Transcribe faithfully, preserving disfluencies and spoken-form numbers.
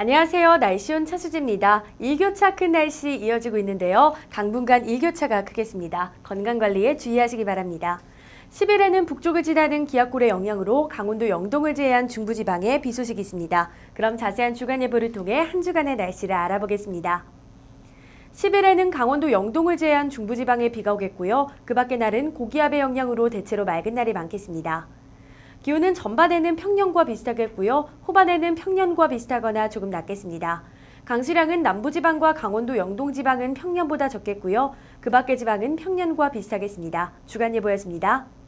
안녕하세요. 날씨온 차수지입니다. 일교차 큰 날씨 이어지고 있는데요. 당분간 일교차가 크겠습니다. 건강관리에 주의하시기 바랍니다. 십 일에는 북쪽을 지나는 기압골의 영향으로 강원도 영동을 제외한 중부지방에 비 소식이 있습니다. 그럼 자세한 주간 예보를 통해 한 주간의 날씨를 알아보겠습니다. 십 일에는 강원도 영동을 제외한 중부지방에 비가 오겠고요. 그 밖의 날은 고기압의 영향으로 대체로 맑은 날이 많겠습니다. 기온은 전반에는 평년과 비슷하겠고요. 후반에는 평년과 비슷하거나 조금 낮겠습니다. 강수량은 남부지방과 강원도 영동지방은 평년보다 적겠고요. 그 밖의 지방은 평년과 비슷하겠습니다. 주간 예보였습니다.